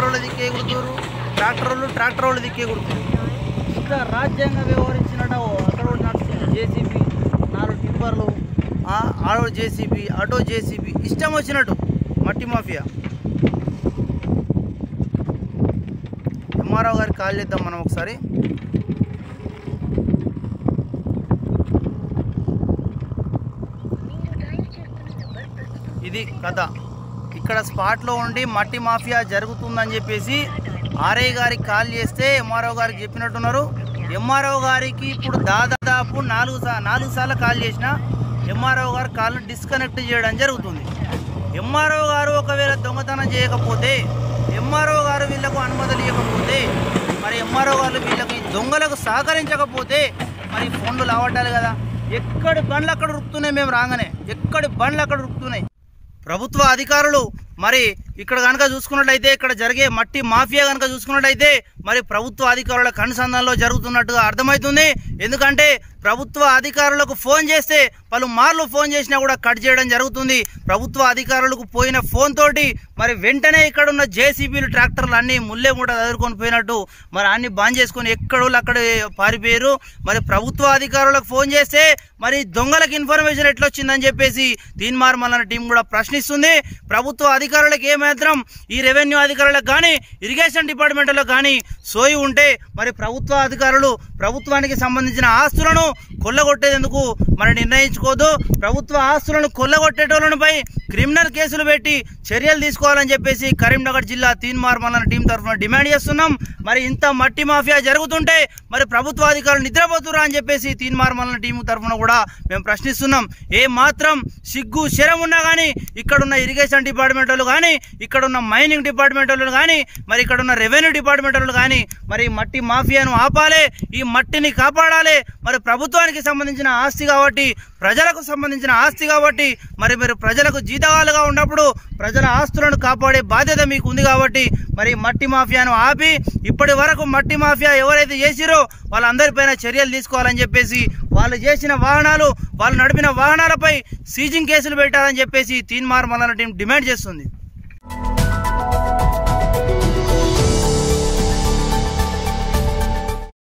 వాళ్ళు దిక్కే గుర్తురు, ట్రాక్టర్ వాళ్ళు దిక్కే గుర్తురు. ఇష్ట రాజ్యాంగం వ్యవహరించినట్టు అక్కడ నడుస్తుంది. జేసీబీ 4 టిప్పర్లు, ఆడో జేసీబీ, అటో జేసీబీ, ఇష్టం వచ్చినట్టు మట్టి మాఫియా. ఎంఆర్ఓ గారికి కాల్ చేద్దాం మనం ఒకసారి. ఇది కథ. ఇక్కడ స్పాట్లో ఉండి మట్టి మాఫియా జరుగుతుందని చెప్పేసి ఆర్ఐ గారికి కాల్ చేస్తే ఎంఆర్ఓ గారికి చెప్పినట్టున్నారు. ఎంఆర్ఓ గారికి ఇప్పుడు దాదాపు 4 సార్లు కాల్ చేసిన ఎంఆర్ఓ గారు కాల్ను డిస్కనెక్ట్ చేయడం జరుగుతుంది. ఎంఆర్ఓ గారు ఒకవేళ దొంగతనం చేయకపోతే, ఎంఆర్ఓ గారు వీళ్ళకు అనుమతులు ఇవ్వకపోతే, మరి ఎంఆర్ఓ గారు వీళ్ళకి దొంగలకు సహకరించకపోతే మరి ఫోన్లు లావట్టాలి కదా. ఎక్కడి బండ్లు అక్కడ ఉరుకుతున్నాయి, మేము రాగానే ఎక్కడి బండ్లు అక్కడ ఉరుకుతున్నాయి. ప్రభుత్వ అధికారులు మరి ఇక్కడ కనుక చూసుకున్నట్లయితే, ఇక్కడ జరిగే మట్టి మాఫియా కనుక చూసుకున్నట్లయితే మరి ప్రభుత్వ అధికారుల కనుసంధానంలో జరుగుతున్నట్టుగా అర్థమవుతుంది. ఎందుకంటే ప్రభుత్వ అధికారులకు ఫోన్ చేస్తే పలుమార్లు ఫోన్ చేసినా కూడా కట్ చేయడం జరుగుతుంది. ప్రభుత్వ అధికారులకు పోయిన ఫోన్ తోటి మరి వెంటనే ఇక్కడ ఉన్న జేసీబీలు, ట్రాక్టర్లు అన్ని ముల్లే మూట ఎదుర్కొని పోయినట్టు మరి అన్ని బంద్ చేసుకొని ఎక్కడోళ్ళు అక్కడ పారిపోయారు. మరి ప్రభుత్వ అధికారులకు ఫోన్ చేస్తే మరి దొంగలకు ఇన్ఫర్మేషన్ ఎట్లొచ్చిందని చెప్పేసి తీన్మార్మల్లన్న టీం కూడా ప్రశ్నిస్తుంది. ప్రభుత్వ అధికారులకు ఏమాత్రం ఈ రెవెన్యూ అధికారులకు కానీ, ఇరిగేషన్ డిపార్ట్మెంట్లో కానీ సోయి ఉంటే మరి ప్రభుత్వ అధికారులు ప్రభుత్వానికి సంబంధించిన ఆస్తులను కొల్లగొట్టేందుకు మరి నిర్ణయించుకోదు. ప్రభుత్వ ఆస్తులను కొల్లగొట్టేటోళ్ళపై క్రిమినల్ కేసులు పెట్టి చర్యలు తీసుకోవాలని చెప్పేసి కరీంనగర్ జిల్లా తీన్మార్మల్లన్న టీం తరఫున డిమాండ్ చేస్తున్నాం. మరి ఇంత మట్టి మాఫియా జరుగుతుంటే మరి ప్రభుత్వ అధికారులు నిద్రపోతురా అని చెప్పేసి తీన్మార్మల్లన్న టీం తరఫున కూడా మేము ప్రశ్నిస్తున్నాం. ఏ మాత్రం సిగ్గు శరం ఉన్నా కానీ ఇక్కడున్న ఇరిగేషన్ డిపార్ట్మెంట్ వాళ్ళు కానీ, ఇక్కడున్న మైనింగ్ డిపార్ట్మెంట్ వాళ్ళు కానీ, మరి ఇక్కడున్న రెవెన్యూ డిపార్ట్మెంట్ వాళ్ళు కానీ మరి మట్టి మాఫియాను ఆపాలి, ఈ మట్టిని కాపాడాలి. మరి ప్రభుత్వానికి సంబంధించిన ఆస్తి కాబట్టి, ప్రజలకు సంబంధించిన ఆస్తి కాబట్టి మరి మీరు ప్రజలకు జీతగాలుగా ఉన్నప్పుడు ప్రజల ఆస్తులను కాపాడే బాధ్యత మీకు ఉంది కాబట్టి మరి మట్టి మాఫియాను ఆపి ఇప్పటి వరకు మట్టి మాఫియా ఎవరైతే చేసిరో వాళ్ళందరిపైన చర్యలు తీసుకోవాలని చెప్పేసి, వాళ్ళు చేసిన వాహనాలు, వాళ్ళు నడిపిన వాహనాలపై సీజింగ్ కేసులు పెట్టాలని చెప్పేసి తీన్మార్మల్లన్న టీం డిమాండ్ చేస్తుంది.